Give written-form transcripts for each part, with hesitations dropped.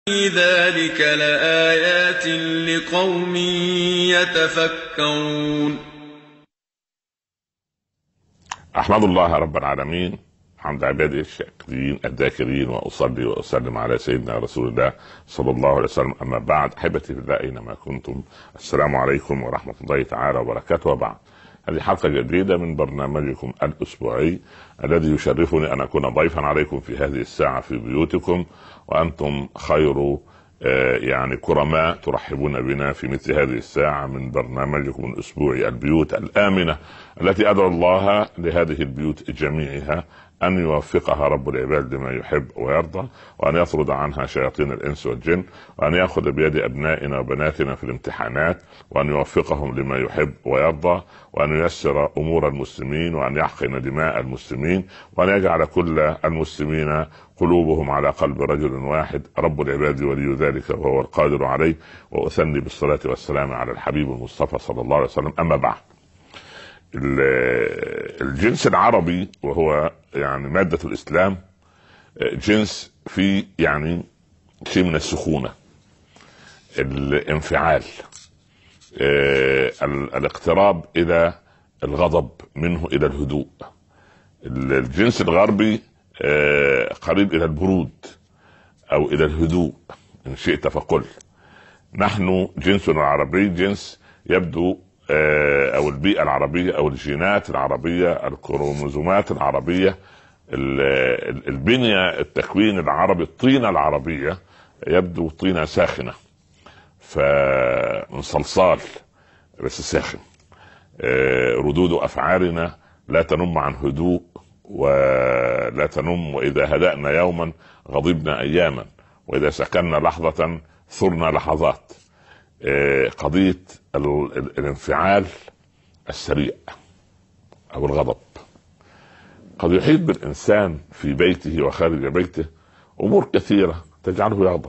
في ذلك لآيات لقوم يتفكرون. أحمد الله رب العالمين حمد عباده الشاكرين الذاكرين، وأصلي وأسلم على سيدنا رسول الله صلى الله عليه وسلم. أما بعد، أحبتي في الله أينما كنتم، السلام عليكم ورحمة الله تعالى وبركاته. وبعد، هذه حلقة جديدة من برنامجكم الأسبوعي الذي يشرفني أن أكون ضيفا عليكم في هذه الساعة في بيوتكم، وأنتم خير يعني كرماء ترحبون بنا في مثل هذه الساعة من برنامجكم الأسبوعي البيوت الآمنة، التي أدعو الله لهذه البيوت جميعها أن يوفقها رب العباد لما يحب ويرضى، وأن يطرد عنها شياطين الإنس والجن، وأن يأخذ بيد أبنائنا وبناتنا في الامتحانات، وأن يوفقهم لما يحب ويرضى، وأن ييسر أمور المسلمين، وأن يحقن دماء المسلمين، وأن يجعل كل المسلمين قلوبهم على قلب رجل واحد. رب العباد ولي ذلك وهو القادر عليه. وأثني بالصلاة والسلام على الحبيب المصطفى صلى الله عليه وسلم. أما بعد، الجنس العربي وهو يعني مادة الإسلام جنس فيه يعني شيء من السخونة، الانفعال، الاقتراب إلى الغضب منه إلى الهدوء. الجنس الغربي قريب إلى البرود أو إلى الهدوء إن شئت فقل. نحن جنسنا العربي جنس يبدو أو البيئة العربية أو الجينات العربية، الكروموزومات العربية، البنية، التكوين العربي، الطينة العربية يبدو طينة ساخنة، فمن صلصال بس ساخن. ردود أفعالنا لا تنم عن هدوء ولا تنم، وإذا هدأنا يوما غضبنا أياما، وإذا سكننا لحظة ثرنا لحظات. قضية الانفعال السريع أو الغضب قد يحيط بالإنسان في بيته وخارج بيته أمور كثيرة تجعله يغضب.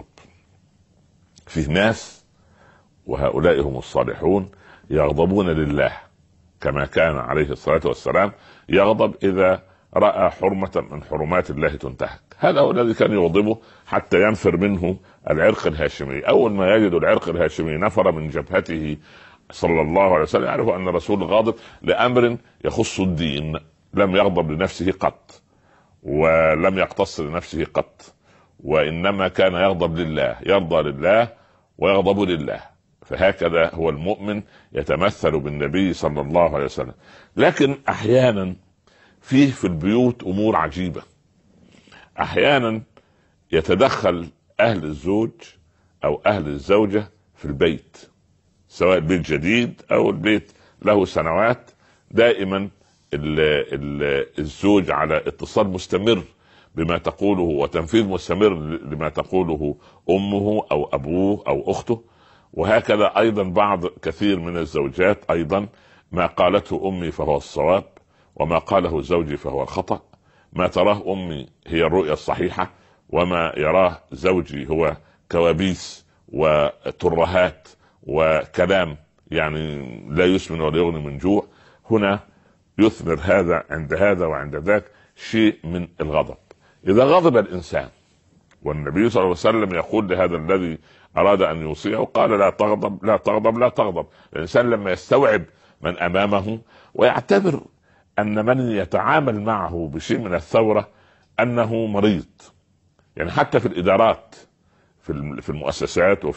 فيه ناس وهؤلاء هم الصالحون يغضبون لله، كما كان عليه الصلاة والسلام يغضب إذا رأى حرمة من حرمات الله تنتهك. هذا هو الذي كان يغضبه حتى ينفر منه العرق الهاشمي. أول ما يجد العرق الهاشمي نفر من جبهته صلى الله عليه وسلم، يعرف أن الرسول غاضب لأمر يخص الدين. لم يغضب لنفسه قط ولم يقتص لنفسه قط، وإنما كان يغضب لله، يرضى لله ويغضب لله. فهكذا هو المؤمن يتمثل بالنبي صلى الله عليه وسلم. لكن أحيانا فيه في البيوت أمور عجيبة. أحيانا يتدخل أهل الزوج أو أهل الزوجة في البيت، سواء البيت جديد أو البيت له سنوات. دائما الزوج على اتصال مستمر بما تقوله وتنفيذ مستمر لما تقوله أمه أو أبوه أو أخته. وهكذا أيضا بعض كثير من الزوجات أيضا ما قالته أمي فهو الصواب، وما قاله زوجي فهو الخطأ. ما تراه أمي هي الرؤية الصحيحة، وما يراه زوجي هو كوابيس وترهات وكلام يعني لا يسمن ولا يغني من جوع. هنا يثمر هذا عند هذا وعند ذاك شيء من الغضب. إذا غضب الإنسان، والنبي صلى الله عليه وسلم يقول لهذا الذي أراد أن يوصيه، قال لا تغضب لا تغضب لا تغضب. الإنسان لما يستوعب من أمامه ويعتبر أن من يتعامل معه بشيء من الثورة أنه مريض، يعني حتى في الإدارات، في المؤسسات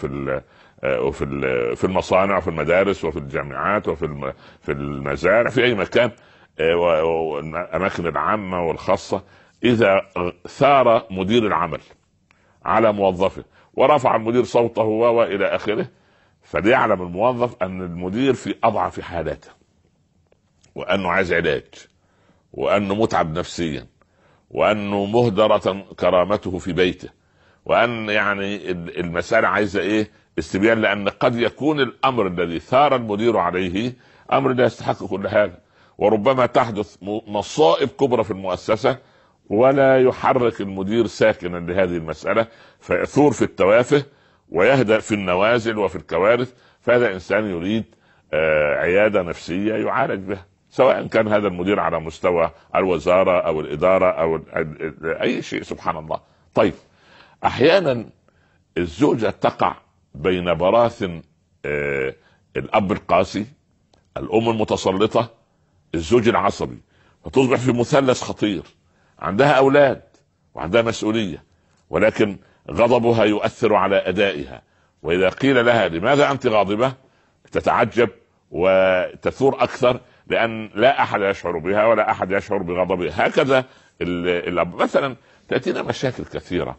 وفي المصانع وفي المدارس وفي الجامعات في المزارع، في أي مكان والأماكن العامة والخاصة، إذا ثار مدير العمل على موظفه ورفع المدير صوته وإلى آخره، فليعلم الموظف أن المدير في أضعف حالاته، وأنه عايز علاج، وأنه متعب نفسيا، وأنه مهدرة كرامته في بيته، وأن يعني المسألة عايزة إيه؟ استبيان. لأن قد يكون الأمر الذي ثار المدير عليه أمر لا يستحق كل هذا، وربما تحدث مصائب كبرى في المؤسسة ولا يحرك المدير ساكنا لهذه المسألة، فيثور في التوافه ويهدأ في النوازل وفي الكوارث. فهذا إنسان يريد عيادة نفسية يعالج بها، سواء كان هذا المدير على مستوى الوزارة أو الإدارة أو أي شيء. سبحان الله. طيب، أحيانا الزوجة تقع بين براثن الأب القاسي، الأم المتسلطة، الزوج العصبي، فتصبح في مثلث خطير. عندها أولاد وعندها مسؤولية، ولكن غضبها يؤثر على أدائها، وإذا قيل لها لماذا أنت غاضبة تتعجب وتثور أكثر، لأن لا أحد يشعر بها ولا أحد يشعر بغضبها. هكذا مثلا تأتينا مشاكل كثيرة.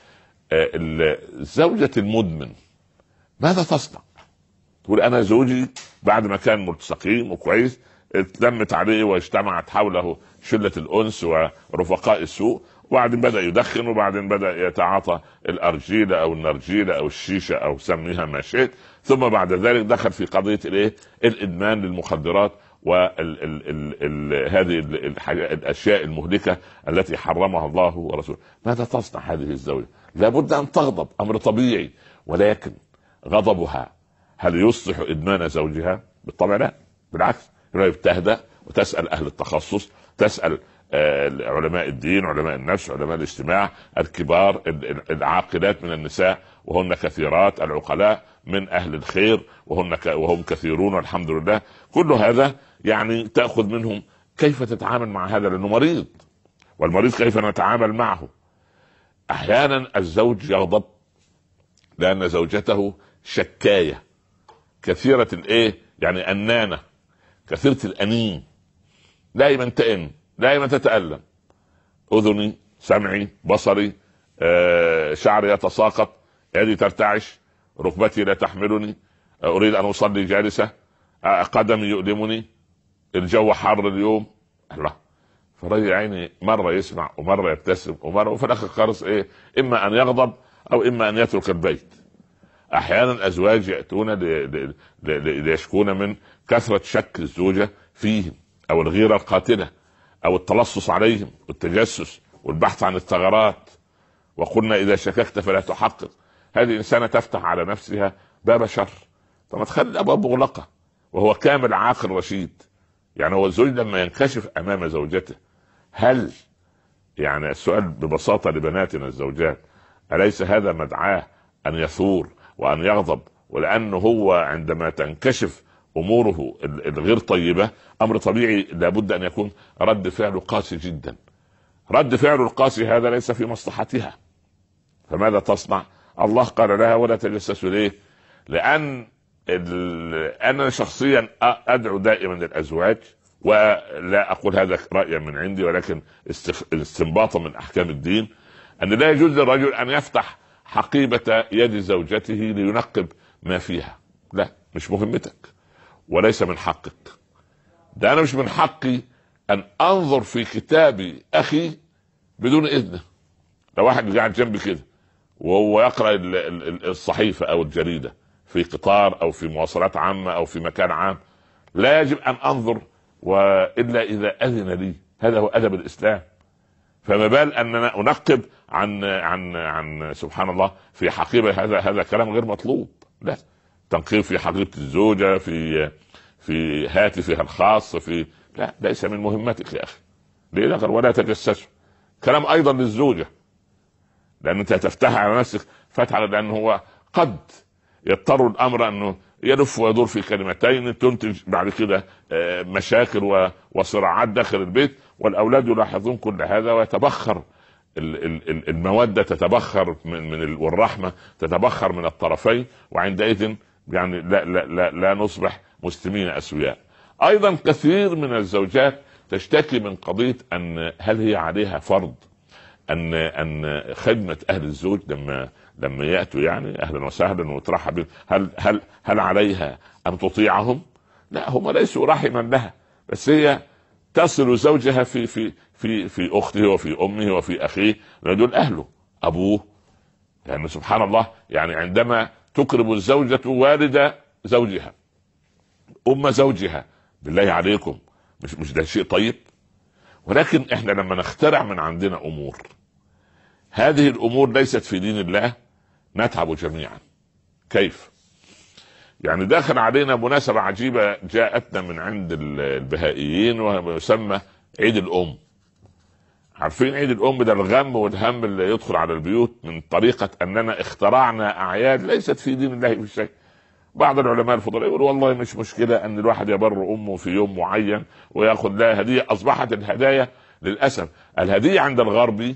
زوجة المدمن ماذا تصنع؟ تقول أنا زوجي بعد ما كان مستقيم وكويس اتلمت عليه واجتمعت حوله شلة الأنس ورفقاء السوء، وبعدين بدأ يدخن، وبعدين بدأ يتعاطى الأرجيلة أو النرجيلة أو الشيشة أو سميها ما شئت، ثم بعد ذلك دخل في قضية الإدمان للمخدرات هذه الأشياء المهلكة التي حرمها الله ورسوله. ماذا تصنع هذه الزوجة؟ لابد أن تغضب، أمر طبيعي، ولكن غضبها هل يصلح إدمان زوجها؟ بالطبع لا، بالعكس، تهدأ وتسأل أهل التخصص، تسأل علماء الدين، علماء النفس، علماء الاجتماع الكبار، العاقلات من النساء وهن كثيرات، العقلاء من أهل الخير وهم كثيرون والحمد لله. كل هذا يعني تأخذ منهم كيف تتعامل مع هذا، لأنه مريض، والمريض كيف نتعامل معه. أحيانا الزوج يغضب لأن زوجته شكاية كثيرة يعني أنانة، كثيرة الأنين، دائما تئن، دائما تتألم، أذني، سمعي، بصري، شعري يتساقط، يدي ترتعش، ركبتي لا تحملني، أريد أن أصلي جالسة، قدمي يؤلمني، الجو حار اليوم. الله، فرجع عيني مرة يسمع ومرة يبتسم ومرة، وفي الآخر خالص إما أن يغضب أو إما أن يترك البيت. أحيانا الأزواج يأتون ليشكون من كثرة شك الزوجة فيهم، أو الغيرة القاتلة، أو التلصص عليهم والتجسس والبحث عن الثغرات. وقلنا إذا شككت فلا تحقق. هذه إنسانة تفتح على نفسها باب شر. طب تخلي الأبواب مغلقة وهو كامل عاقل رشيد. يعني هو الزوج لما ينكشف أمام زوجته، هل يعني السؤال ببساطة لبناتنا الزوجات، أليس هذا مدعاه أن يثور وأن يغضب؟ ولأنه هو عندما تنكشف أموره الغير طيبة، أمر طبيعي لابد أن يكون رد فعله قاسي جدا. رد فعله القاسي هذا ليس في مصلحتها، فماذا تصنع؟ الله قال لها ولا تجسسوا. ليه؟ لأن أنا شخصيا أدعو دائما للأزواج، ولا أقول هذا رأيا من عندي ولكن استنباطا من أحكام الدين، أن لا يجوز للرجل أن يفتح حقيبة يد زوجته لينقب ما فيها. لا، مش مهمتك وليس من حقك. ده أنا مش من حقي أن أنظر في كتاب أخي بدون إذنه. لو واحد قاعد جنبي كده وهو يقرأ الصحيفة أو الجريدة في قطار أو في مواصلات عامة أو في مكان عام، لا يجب أن أنظر وإلا إذا أذن لي. هذا هو أدب الإسلام. فما بال أننا أنقب عن سبحان الله في حقيبة؟ هذا كلام غير مطلوب. لا، تنقيب في حقيبة الزوجة، في هاتفها الخاص، لا، ليس من مهمتك يا أخي. ليه؟ ولا تجسسوا. كلام أيضا للزوجة، لأن أنت تفتح على نفسك فتحة، لأنه هو قد يضطر الأمر أنه يلف ويدور في كلمتين تنتج بعد كده مشاكل وصراعات داخل البيت، والأولاد يلاحظون كل هذا ويتبخر المودة، تتبخر والرحمة تتبخر من الطرفين، وعندئذ يعني لا نصبح مسلمين أسوياء. أيضا كثير من الزوجات تشتكي من قضية أن هل هي عليها فرض أن خدمة أهل الزوج لما يأتوا يعني أهلا وسهلا وترحب بهم، هل عليها أن تطيعهم؟ لا، هم ليسوا رحما لها، بس هي تصل زوجها في أخته وفي أمه وفي أخيه، دول أهله، أبوه. يعني سبحان الله، يعني عندما تكرم الزوجة والد زوجها، أم زوجها، بالله عليكم مش ده شيء طيب؟ ولكن احنا لما نخترع من عندنا أمور، هذه الأمور ليست في دين الله، نتعب جميعا. كيف؟ يعني داخل علينا مناسبة عجيبة جاءتنا من عند البهائيين، ويسمى عيد الأم. عارفين عيد الام ده الغم والهم اللي يدخل على البيوت من طريقه اننا اخترعنا اعياد ليست في دين الله في شيء. بعض العلماء الفضلاء يقول والله مش مشكله ان الواحد يبر امه في يوم معين وياخذ لها هديه. اصبحت الهدايا للاسف الهديه عند الغربي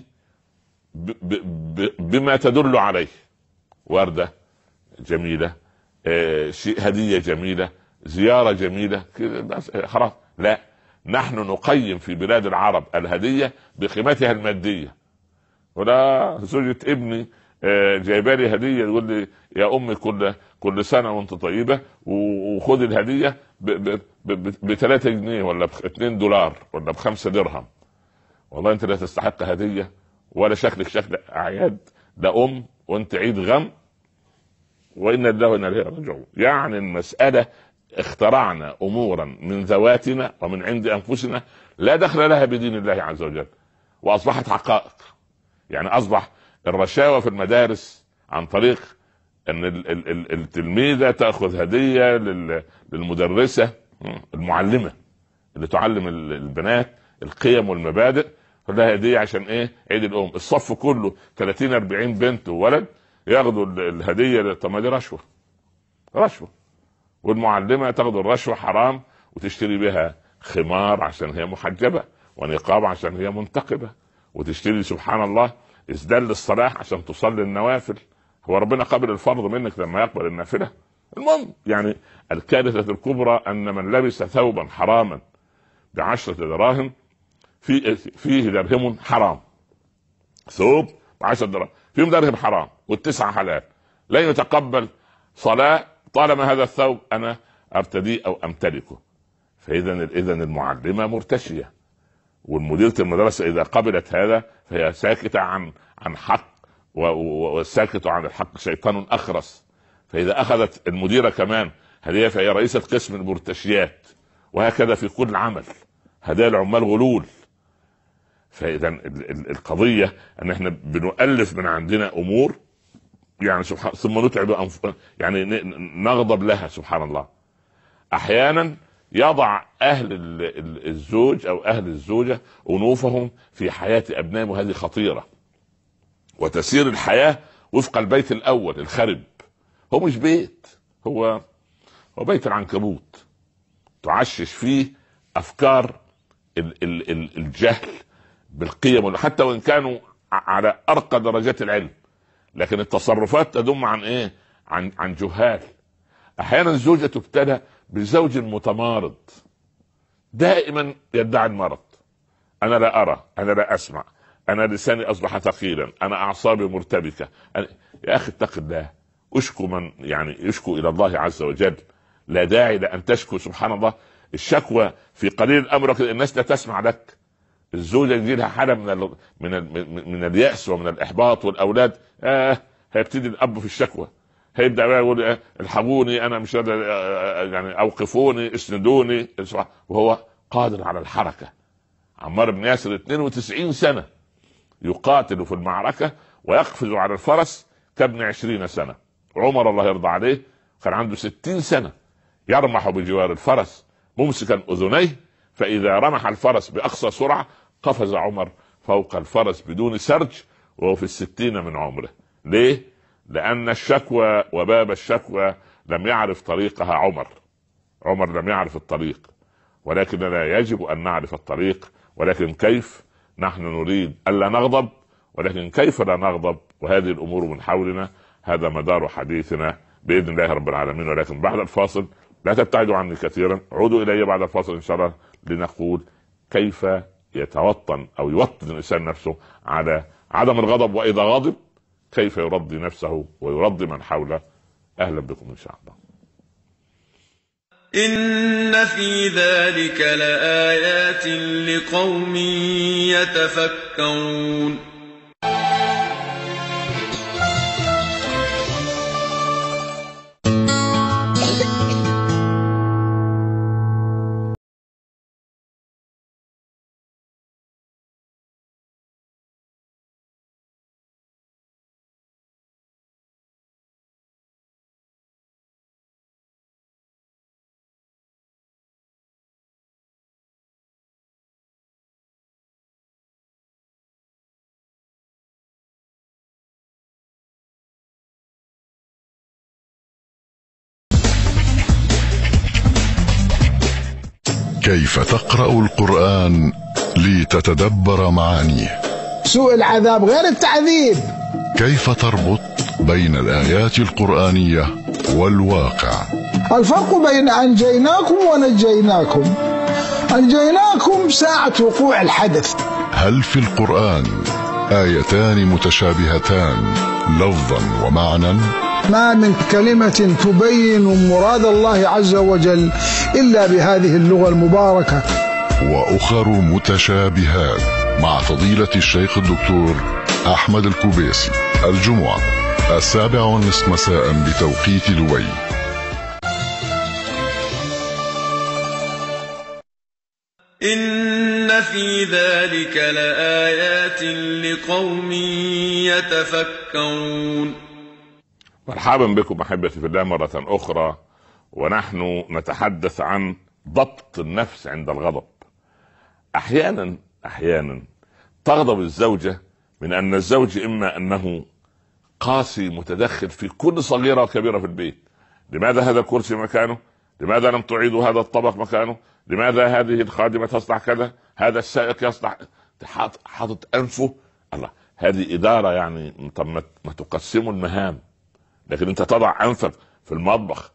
بما تدل عليه، ورده جميله، شيء هديه جميله، زياره جميله كده خلاص. لا، نحن نقيم في بلاد العرب الهديه بقيمتها الماديه. ولا زوجة ابني جايبالي هديه يقول لي يا امي كل سنه وانت طيبه، وخذ الهديه ب 3 جنيه ولا ب 2 دولار ولا ب 5 درهم. والله انت لا تستحق هديه ولا شكلك شكل اعياد، ده وانت عيد غم، وإن الله وإنا إليه راجعون. يعني المسألة اخترعنا أمورا من ذواتنا ومن عند أنفسنا لا دخل لها بدين الله عز وجل، وأصبحت حقائق. يعني أصبح الرشاوى في المدارس عن طريق أن التلميذة تأخذ هدية للمدرسة المعلمة اللي تعلم البنات القيم والمبادئ، فلها هدية عشان إيه؟ عيد الأم. الصف كله 30-40 بنت وولد ياخدوا الهديه. طب ما دي رشوه، والمعلمه تاخد الرشوه حرام وتشتري بها خمار عشان هي محجبه، ونقاب عشان هي منتقبه، وتشتري سبحان الله ازدال الصلاح عشان تصلي النوافل. هو ربنا قبل الفرض منك لما يقبل النافله؟ المهم يعني الكارثه الكبرى ان من لبس ثوبا حراما ب10 دراهم فيه درهم حرام. ثوب ب10 دراهم فيهم درهم حرام والتسعة حلال، لا يتقبل صلاة طالما هذا الثوب أنا أرتديه أو أمتلكه. فإذا المعلمة مرتشية، والمديرة المدرسة إذا قبلت هذا فهي ساكتة عن حق، والساكت عن الحق شيطان أخرس. فإذا أخذت المديرة كمان هدية فهي رئيسة قسم المرتشيات، وهكذا في كل عمل هدايا العمال غلول. فاذا القضيه ان احنا بنؤلف من عندنا امور يعني سبحان، ثم نتعب يعني نغضب لها سبحان الله. احيانا يضع اهل الزوج او اهل الزوجه انوفهم في حياه ابنائهم، وهذه خطيره. وتسير الحياه وفق البيت الاول الخرب. هو مش بيت، هو بيت العنكبوت تعشش فيه افكار الجهل بالقيم، حتى وان كانوا على ارقى درجات العلم، لكن التصرفات تدم عن ايه؟ عن جهال. احيانا الزوجه تبتلى بزوج متمارض دائما يدعي المرض. انا لا ارى، انا لا اسمع، انا لساني اصبح ثقيلا، انا اعصابي مرتبكه. يا اخي اتق الله، اشكو من يعني يشكو الى الله عز وجل. لا داعي لان تشكو سبحان الله. الشكوى في قليل الامر الناس لا تسمع لك. الزوجه يجي لها حاله من اليأس ومن الاحباط، والاولاد هيبتدي الاب في الشكوى، هيبدا يقول الحقوني انا مش قادر، يعني اوقفوني اسندوني، وهو قادر على الحركه. عمار بن ياسر 92 سنه يقاتل في المعركه ويقفز على الفرس كابن 20 سنه. عمر الله يرضى عليه كان عنده 60 سنه يرمح بجوار الفرس ممسكا اذنيه، فاذا رمح الفرس باقصى سرعه قفز عمر فوق الفرس بدون سرج وهو في 60 من عمره. ليه؟ لأن الشكوى وباب الشكوى لم يعرف طريقها عمر لم يعرف الطريق. ولكننا يجب أن نعرف الطريق، ولكن كيف؟ نحن نريد ألا نغضب، ولكن كيف لا نغضب وهذه الأمور من حولنا؟ هذا مدار حديثنا بإذن الله رب العالمين. ولكن بعد الفاصل لا تبتعدوا عني كثيرا، عودوا إلي بعد الفاصل إن شاء الله لنقول كيف يتوطن أو يوطن الإنسان نفسه على عدم الغضب، وإذا غضب كيف يرضي نفسه ويرضي من حوله. أهلا بكم إن شاء الله. إن في ذلك لآيات لقوم يتفكرون. كيف تقرأ القرآن لتتدبر معانيه؟ سوء العذاب غير التعذيب. كيف تربط بين الآيات القرآنية والواقع؟ الفرق بين أنجيناكم ونجيناكم، أنجيناكم ساعة وقوع الحدث. هل في القرآن آيتان متشابهتان لفظا ومعنى؟ ما من كلمة تبين مراد الله عز وجل إلا بهذه اللغة المباركة. وأخر متشابهات مع فضيلة الشيخ الدكتور أحمد الكوبيسي، الجمعة 7:30 مساء بتوقيت دبي. إن في ذلك لآيات لقوم يتفكرون. مرحبا بكم أحبتي في الله مرة أخرى، ونحن نتحدث عن ضبط النفس عند الغضب. أحيانا تغضب الزوجة من أن الزوج إما أنه قاسي متدخل في كل صغيرة وكبيرة في البيت. لماذا هذا الكرسي مكانه؟ لماذا لم تعيد هذا الطبق مكانه؟ لماذا هذه الخادمة تصنع كذا؟ هذا السائق يصنع، حاطط أنفه. الله، هذه إدارة يعني. طب ما تقسموا المهام، لكن أنت تضع أنفك في المطبخ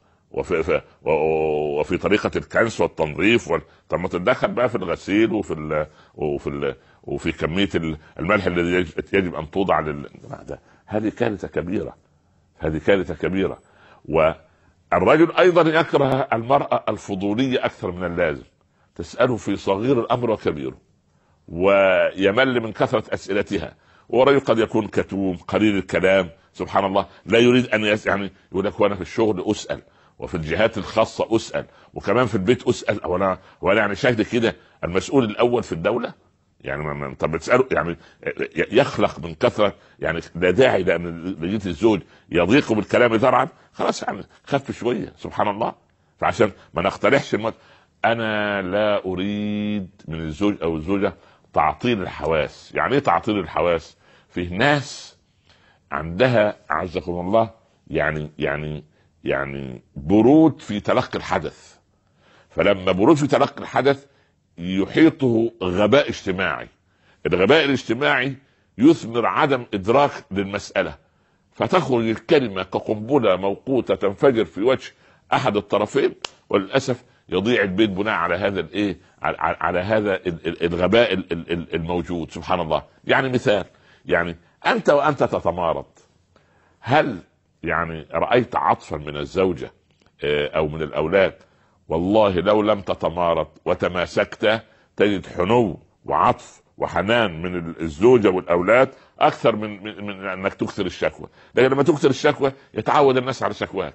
وفي طريقة الكنس والتنظيف طب ما تتدخل بقى في الغسيل وفي كمية الملح الذي يجب أن توضع هذه كارثة كبيرة، هذه كارثة كبيرة. والرجل أيضا يكره المرأة الفضولية أكثر من اللازم، تسأله في صغير الأمر وكبيره، ويمل من كثرة أسئلتها. ورجل قد يكون كتوم قليل الكلام، سبحان الله، لا يريد أن يعني يقول لك وأنا في الشغل أسأل، وفي الجهات الخاصة أسأل، وكمان في البيت أسأل. وأنا يعني شاهد كده المسؤول الأول في الدولة يعني. طب بتسأله يعني، يخلق من كثرة يعني. لا داعي لأن لجيت الزوج يضيق بالكلام ذرعا، خلاص يعني خف شوية، سبحان الله. فعشان ما نقترحش أنا لا أريد من الزوج أو الزوجة تعطيل الحواس. يعني إيه تعطيل الحواس؟ فيه ناس عندها أعزكم الله يعني برود في تلقي الحدث، فلما برود في تلقي الحدث يحيطه غباء اجتماعي. الغباء الاجتماعي يثمر عدم إدراك للمسألة، فتخرج الكلمة كقنبلة موقوتة تنفجر في وجه أحد الطرفين، وللأسف يضيع البيت بناء على هذا على هذا الغباء الموجود، سبحان الله. يعني مثال، يعني أنت وأنت تتمارض، هل يعني رأيت عطفا من الزوجة أو من الأولاد؟ والله لو لم تتمارض وتماسكت تجد حنو وعطف وحنان من الزوجة والأولاد أكثر من أنك تكثر الشكوى. لكن لما تكثر الشكوى يتعود الناس على شكواك.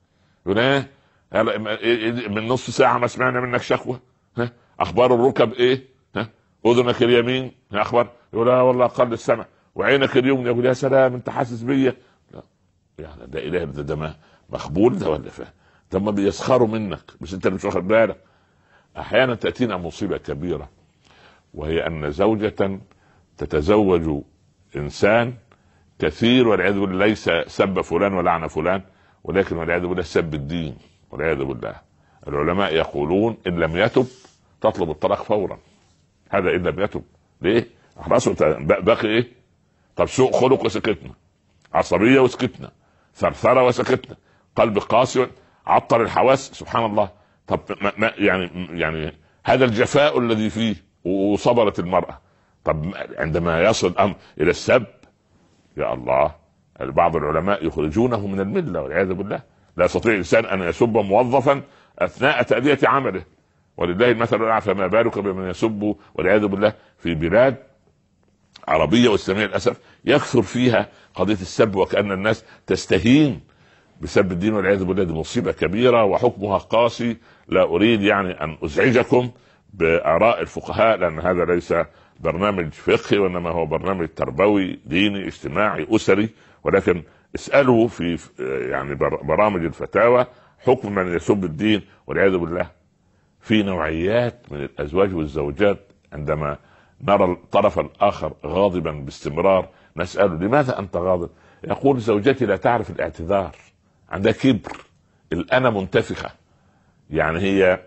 من نص ساعة ما سمعنا منك شكوى، أخبار الركب إيه؟ أذنك اليمين أخبار، يقول لا والله قل السمع. وعينك اليمين يقول يا سلام أنت حاسس بيا. لا يعني لا إله إلا ده مخبول ده ولا فاهم؟ ثم بيسخروا منك بس أنت مش واخد بالك. أحيانا تأتينا مصيبة كبيرة، وهي أن زوجة تتزوج إنسان كثير والعياذ بالله، ليس سب فلان ولعن فلان، ولكن والعياذ بالله سب الدين والعياذ بالله. العلماء يقولون إن لم يتب تطلب الطلاق فورا. هذا إن لم يتب. ليه؟ خلاص باقي إيه؟ طب سوء خلق وسكتنا، عصبية وسكتنا، ثرثرة وسكتنا، قلب قاسي عطل الحواس، سبحان الله. طب ما يعني هذا الجفاء الذي فيه وصبرت المرأة. طب عندما يصل الأمر إلى السب، يا الله، بعض العلماء يخرجونه من الملة والعياذ بالله. لا يستطيع الإنسان أن يسب موظفا أثناء تأدية عمله، ولله المثل الأعلى، فما بالك بمن يسب والعياذ بالله في بلاد عربية وإسلامية للأسف يكثر فيها قضية السب، وكأن الناس تستهين بسب الدين والعياذ بالله. دي مصيبة كبيرة وحكمها قاسي. لا أريد يعني أن أزعجكم بآراء الفقهاء، لأن هذا ليس برنامج فقهي، وإنما هو برنامج تربوي ديني اجتماعي أسري. ولكن اسألوا في يعني برامج الفتاوى حكم من يسب الدين والعياذ بالله. في نوعيات من الأزواج والزوجات عندما نرى الطرف الآخر غاضبا باستمرار نسأله لماذا أنت غاضب؟ يقول زوجتي لا تعرف الاعتذار، عندها كبر، الأنا منتفخة. يعني هي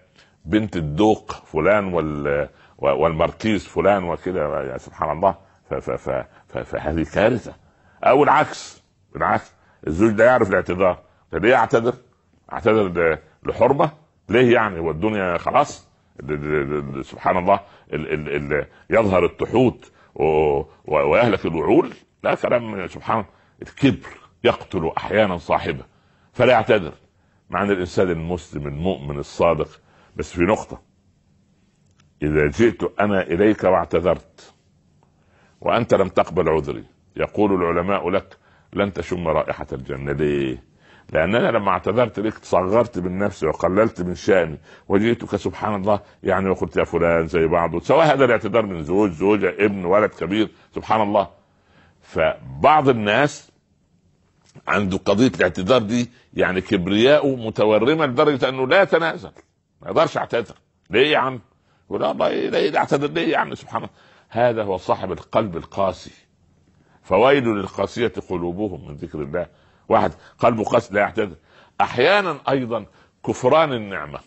بنت الدوق فلان والماركيز فلان وكده، يا سبحان الله. فهذه كارثة. او العكس، الزوج ده يعرف الاعتذار، ليه اعتذر لحرمة؟ ليه يعني؟ والدنيا خلاص سبحان الله يظهر التحوت ويهلك الوعول. لا كلام سبحان. الكبر يقتل احيانا صاحبه، فلا يعتذر. مع ان الانسان المسلم المؤمن الصادق، بس في نقطة: اذا جئت انا اليك واعتذرت وانت لم تقبل عذري، يقول العلماء لك لن تشم رائحة الجنة. ليه؟ لأننا لما اعتذرت لك صغرت من نفسي وقللت من شأني، وجئتك سبحان الله يعني وقلت يا فلان زي بعضه، سواء هذا الاعتذار من زوج، زوجة، ابن، ولد كبير، سبحان الله. فبعض الناس عنده قضية الاعتذار دي يعني كبرياءه متورمة لدرجة أنه لا يتنازل، ما يقدرش اعتذر. ليه يا عم؟ يقول الله ليه اعتذر ليه يعني؟ سبحان الله. هذا هو صاحب القلب القاسي، فويل للقاسية قلوبهم من ذكر الله. واحد قلبه قاسي لا يعتذر. احيانا ايضا كفران النعمة،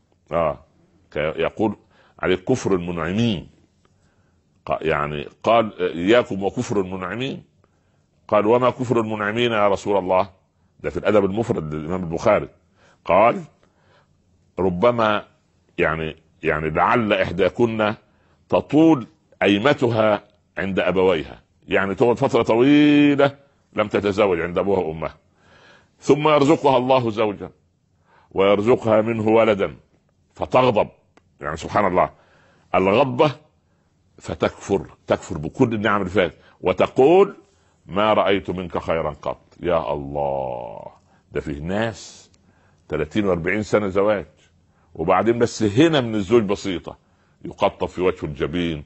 يقول عليه كفر المنعمين، يعني قال اياكم وكفر المنعمين. قال وما كفر المنعمين يا رسول الله؟ ده في الادب المفرد للامام البخاري. قال ربما يعني لعل احداكن تطول ايمتها عند ابويها، يعني تقعد فترة طويلة لم تتزوج عند ابوها وامها، ثم يرزقها الله زوجا ويرزقها منه ولدا فتغضب، يعني سبحان الله الغضبة، تكفر بكل النعم اللي فاتت وتقول ما رأيت منك خيرا قط. يا الله، ده فيه ناس 30 و40 سنة زواج، وبعدين بس هنا من الزوج بسيطة يقطف في وجه الجبين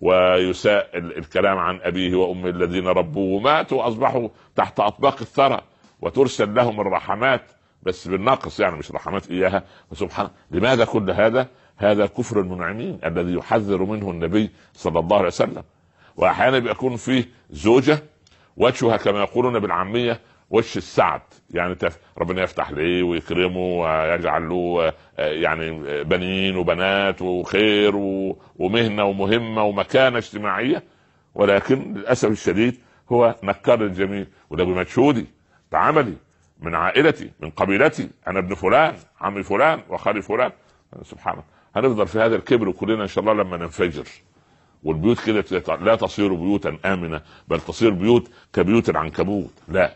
ويساء الكلام عن أبيه وأمه الذين ربوه وماتوا وأصبحوا تحت أطباق الثرى، وترسل لهم الرحمات بس بالنقص، يعني مش رحمات إياها. وسبحان، لماذا كل هذا؟ هذا كفر المنعمين الذي يحذر منه النبي صلى الله عليه وسلم. وأحيانا بيكون فيه زوجة وجهها كما يقولون بالعامية وش السعد، يعني ربنا يفتح ليه ويكرمه ويجعل له يعني بنين وبنات وخير ومهنة ومهمة ومكانة اجتماعية، ولكن للأسف الشديد هو نكر الجميل. وده بمجهودي، بعملي، من عائلتي، من قبيلتي، أنا ابن فلان، عمي فلان، وخالي فلان. سبحان الله، هنفضل في هذا الكبر كلنا إن شاء الله لما ننفجر، والبيوت كده لا تصير بيوتا آمنة، بل تصير بيوت كبيوت العنكبوت. لا،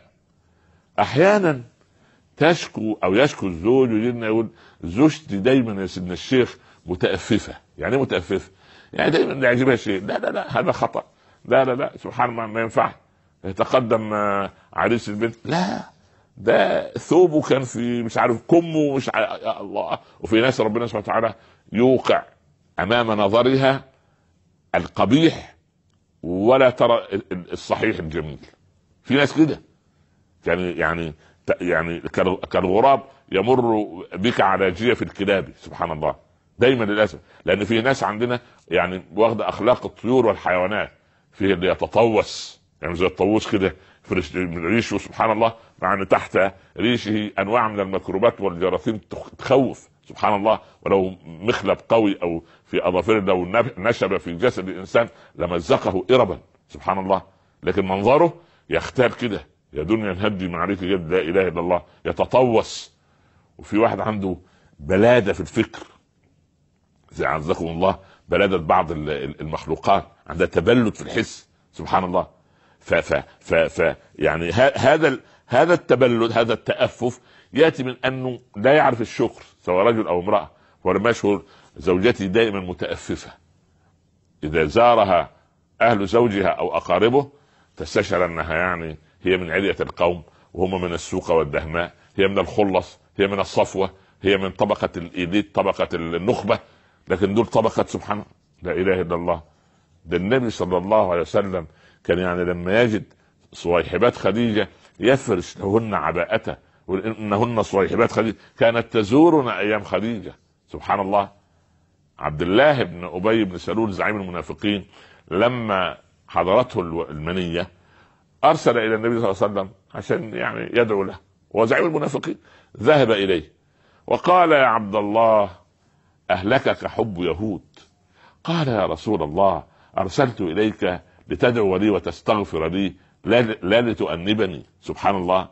احيانا تشكو او يشكو الزوج ويجينا يقول زوجتي دايما يا سيدنا الشيخ متأففة. يعني متأففة؟ يعني دايما لا يعجبها شيء. لا هذا خطأ. لا سبحان الله ما ينفع. يتقدم عريس البنت، لا ده ثوبه كان في مش عارف كمه مش يا الله. وفي ناس ربنا سبحانه وتعالى يوقع امام نظرها القبيح ولا ترى الصحيح الجميل. في ناس كده يعني كالغراب يمر بك على جيف الكلاب. سبحان الله، دايما للاسف، لان في ناس عندنا يعني واخده اخلاق الطيور والحيوانات، فيه اللي يتطوس يعني زي الطاووس كده في ريشه، سبحان الله، مع ان تحت ريشه انواع من الميكروبات والجراثيم تخوف. سبحان الله، ولو مخلب قوي او في اظافره لو نشب في جسد الانسان لمزقه اربا. سبحان الله، لكن منظره يختال كده، يا دنيا نهدي معرفة جد لا اله الا الله، يتطوس. وفي واحد عنده بلادة في الفكر، زي عزكم الله بلادة بعض المخلوقات، عندها تبلد في الحس. سبحان الله. يعني هذا التبلد، هذا التأفف يأتي من أنه لا يعرف الشكر سواء رجل أو امرأة. ولما يشعر زوجتي دائما متأففة، إذا زارها أهل زوجها أو أقاربه تستشعر أنها يعني هي من علية القوم، وهم من السوق والدهماء، هي من الخلص، هي من الصفوة، هي من طبقة الإيليت، طبقة النخبة، لكن دول طبقة سبحان لا إله إلا الله. ده النبي صلى الله عليه وسلم كان يعني لما يجد صويحبات خديجة يفرش لهن عباءته، وإنهن صويحبات خديجة كانت تزورنا أيام خديجة. سبحان الله. عبد الله بن أبي بن سلول زعيم المنافقين لما حضرته المنية أرسل إلى النبي صلى الله عليه وسلم عشان يعني يدعو له، وزعيم المنافقين ذهب إليه وقال يا عبد الله أهلكك حب يهود. قال يا رسول الله أرسلت إليك لتدعو لي وتستغفر لي لا لتؤنبني. سبحان الله.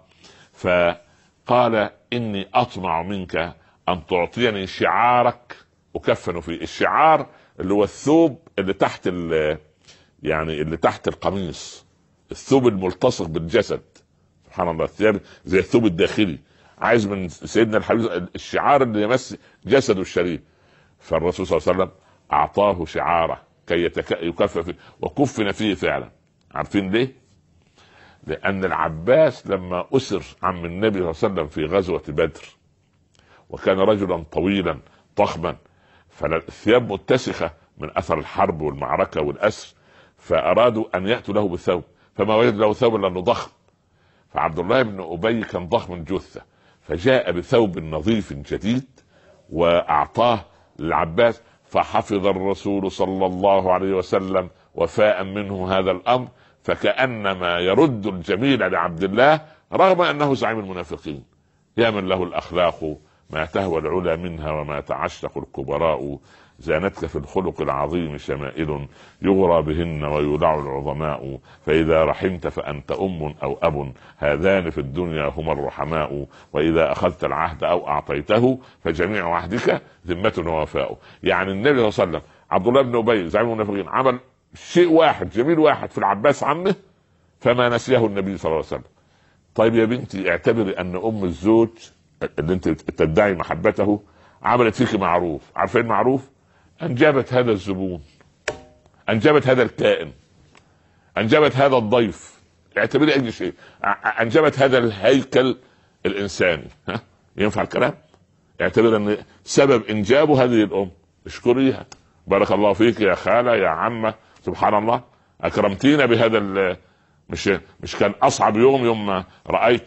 فقال إني أطمع منك أن تعطيني شعارك أكفن فيه. الشعار اللي هو الثوب اللي تحت يعني اللي تحت القميص، الثوب الملتصق بالجسد. سبحان الله. الثياب زي الثوب الداخلي، عايز من سيدنا الحبيب الشعار اللي يمس جسده الشريف. فالرسول صلى الله عليه وسلم أعطاه شعاره كي يكفن فيه، وكفن فيه فعلا. عارفين ليه؟ لأن العباس لما أسر عم النبي صلى الله عليه وسلم في غزوة بدر، وكان رجلا طويلا ضخما، فالثياب متسخة من أثر الحرب والمعركة والأسر، فأرادوا أن يأتوا له بثوب، فما وجد له ثوب لأنه ضخم. فعبد الله بن أبي كان ضخم الجثة، فجاء بثوب نظيف جديد وأعطاه للعباس، فحفظ الرسول صلى الله عليه وسلم وفاء منه هذا الأمر، فكأنما يرد الجميل لعبد الله رغم أنه زعيم المنافقين. يا من له الأخلاق ما تهوى العلا منها وما تعشق الكبراء، زانتك في الخلق العظيم شمائل يغرى بهن ويولع العظماء، فإذا رحمت فأنت أم أو أب، هذان في الدنيا هما الرحماء، وإذا أخذت العهد أو أعطيته فجميع عهدك ذمة ووفاء. يعني النبي صلى الله عليه وسلم عبد الله بن أبي زعيم المنافقين عمل شيء واحد جميل واحد في العباس عمه فما نسيه النبي صلى الله عليه وسلم. طيب يا بنتي اعتبري أن أم الزوج اللي انت تدعي محبته عملت فيك معروف. عارفين معروف؟ انجبت هذا الزبون، انجبت هذا الكائن، انجبت هذا الضيف، اعتبري اي شيء، انجبت هذا الهيكل الانساني. ينفع الكلام؟ اعتبر ان سبب انجابه هذه الام، اشكريها، بارك الله فيك يا خالة يا عمة، سبحان الله اكرمتينا بهذا مش كان اصعب يوم ما رايت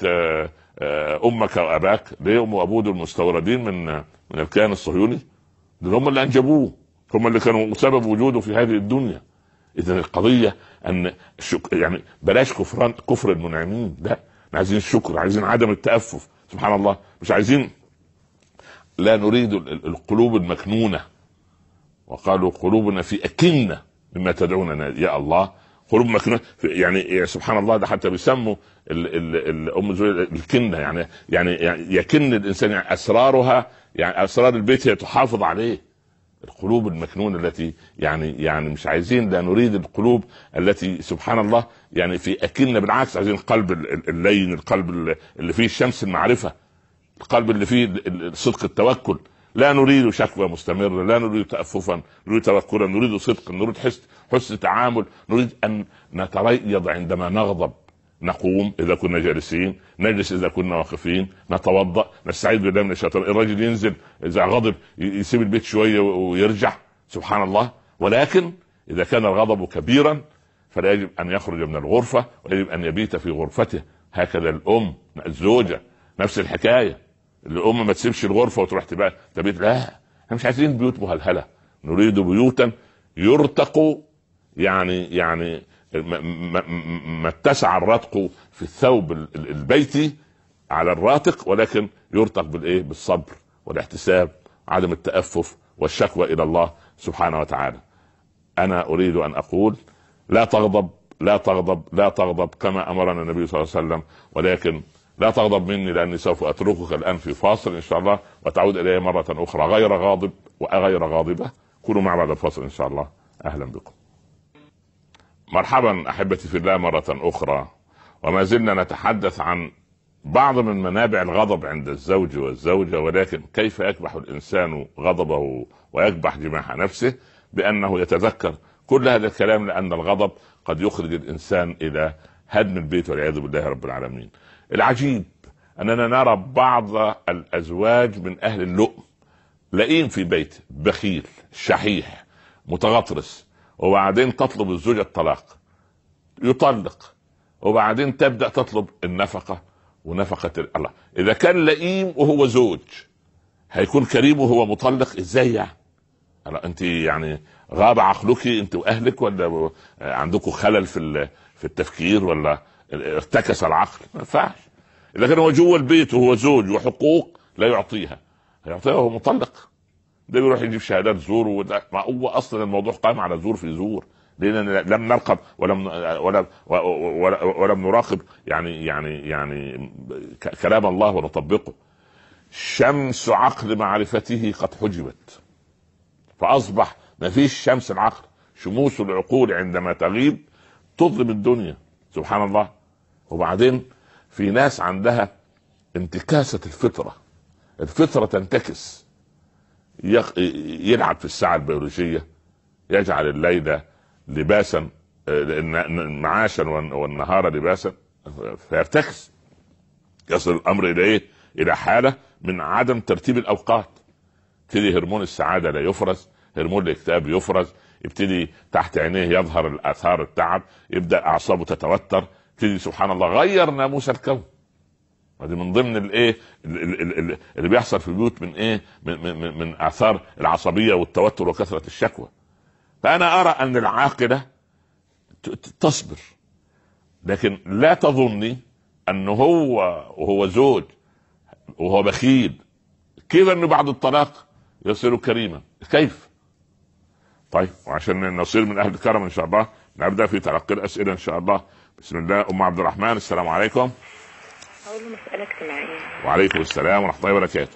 امك واباك. ليه؟ ام وابوه دول مستوردين من الكيان الصهيوني، دول هم اللي انجبوه، هم اللي كانوا سبب وجوده في هذه الدنيا. اذا القضيه ان يعني بلاش كفر المنعمين، لا، عايزين الشكر، عايزين عدم التأفف. سبحان الله. مش عايزين، لا نريد القلوب المكنونه، وقالوا قلوبنا في أكنة مما تدعوننا. يا الله، قلوب مكنونه يعني سبحان الله. ده حتى بيسموا الام الكنه، يعني يكن الانسان، يعني اسرارها، يعني اسرار البيت هي تحافظ عليه. القلوب المكنونه التي يعني مش عايزين، لا نريد القلوب التي سبحان الله يعني في أكنة، بالعكس عايزين القلب اللين، القلب اللي فيه الشمس المعرفه، القلب اللي فيه صدق التوكل. لا نريد شكوى مستمرة، لا نريد تأففا، نريد توكلا، نريد صدقا، نريد حسن تعامل، نريد أن نتريض عندما نغضب، نقوم إذا كنا جالسين، نجلس إذا كنا واقفين، نتوضأ، نستعيذ بالله من الشيطان. الرجل ينزل إذا غضب يسيب البيت شوية ويرجع، سبحان الله. ولكن إذا كان الغضب كبيرا فلا يجب أن يخرج من الغرفة، ويجب أن يبيت في غرفته. هكذا الأم، الزوجة نفس الحكاية. الأم ما تسيبش الغرفة وتروح تبيت، لا، احنا مش عايزين بيوت مهلهلة، نريد بيوتا يرتق، يعني ما اتسع الرتق في الثوب البيتي على الراتق، ولكن يرتق بالصبر والاحتساب، عدم التأفف والشكوى إلى الله سبحانه وتعالى. أنا أريد أن أقول لا تغضب، لا تغضب، لا تغضب كما أمرنا النبي صلى الله عليه وسلم، ولكن لا تغضب مني لأني سوف أتركك الآن في فاصل إن شاء الله، وتعود إلي مرة أخرى غير غاضب وغير غاضبة. كونوا مع بعد الفاصل إن شاء الله. أهلا بكم. مرحبا أحبتي في الله مرة أخرى، وما زلنا نتحدث عن بعض من منابع الغضب عند الزوج والزوجة، ولكن كيف يكبح الإنسان غضبه ويكبح جماح نفسه؟ بأنه يتذكر كل هذا الكلام، لأن الغضب قد يخرج الإنسان إلى هدم البيت والعياذ بالله رب العالمين. العجيب أننا نرى بعض الأزواج من أهل اللؤم لئيم في بيت، بخيل، شحيح، متغطرس، وبعدين تطلب الزوجة الطلاق، يطلق، وبعدين تبدأ تطلب النفقة ونفقة الله. إذا كان لئيم وهو زوج، هيكون كريم وهو مطلق ازاي يعني؟ أنت يعني غاب عقلك أنت وأهلك، ولا عندكم خلل في التفكير، ولا ارتكس العقل؟ ما ينفعش. إذا كان هو جوه البيت وهو زوج وحقوق لا يعطيها، هيعطيها وهو مطلق؟ ده بيروح يجيب شهادات زور، وده ما هو اصلا الموضوع قائم على زور في زور، لاننا لم نرقب ولم نراقب يعني كلام الله ونطبقه. شمس عقل معرفته قد حجبت، فاصبح ما فيش شمس العقل. شموس العقول عندما تغيب تظلم الدنيا، سبحان الله. وبعدين في ناس عندها انتكاسة الفطرة تنتكس، يلعب في الساعة البيولوجية، يجعل الليل لباسا معاشا والنهار لباسا، فيرتكس. يصل الامر الى ايه؟ الى حالة من عدم ترتيب الاوقات. يبتدي هرمون السعادة لا يفرز، هرمون الاكتئاب يفرز، يبتدي تحت عينيه يظهر الاثار التعب، يبدا اعصابه تتوتر، يبتدي سبحان الله غير ناموس الكون. هذه من ضمن الايه اللي بيحصل في البيوت من ايه؟ من اثار العصبيه والتوتر وكثره الشكوى. فانا ارى ان العاقله تصبر، لكن لا تظني انه وهو زوج وهو بخيل كيف انه بعد الطلاق يصير كريما، كيف؟ طيب، وعشان نصير من اهل الكرم ان شاء الله نبدا في تلقي الاسئله ان شاء الله. بسم الله. ام عبد الرحمن، السلام عليكم. أقول له مسألة اجتماعية. وعليكم السلام ورحمة الله وبركاته.